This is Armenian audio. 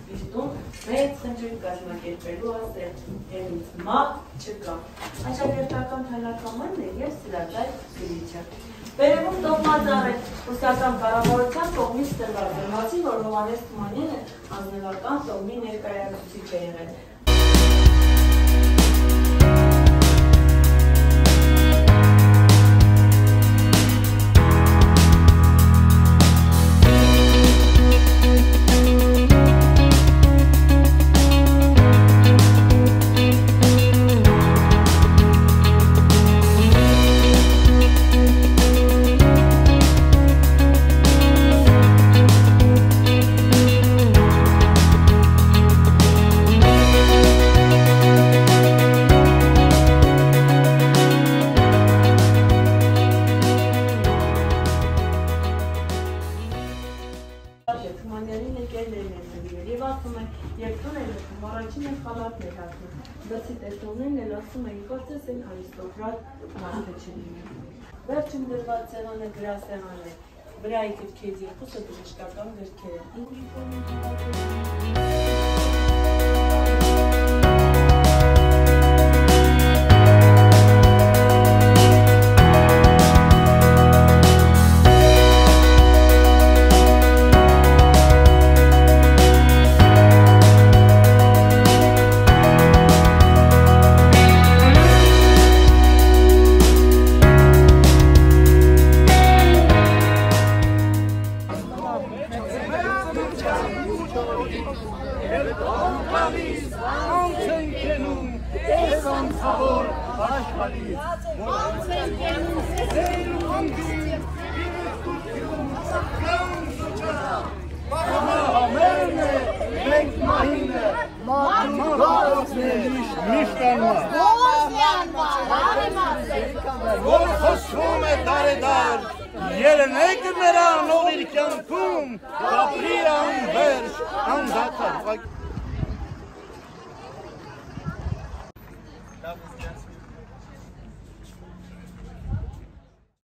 Իստուն մեծ խնջույք կազմակերպելու ասեղից մահ չկա։ Աշակերտական թալակամանն է և սրածայր սիրիչը։ Վերևում տողմածառ է ուսական կառավարության կողմից տրված է, բացի որ Հովհաննես Թումանյանը ազնվական տոհմի ներկայացուցիչ է եղել։ Բացի տեսողներն էլ ասում են, կարծես են արիստոկրատ մարդը չլինի։ Վերջում դրված սեղանը գրասեղան է, վրայի գրքերից երկուսը բժշկական գրքեր են։ Որ խոսում է դարեդար, երնեք նրան, ով իր կյանքում կապրի անվերջ, անդադար։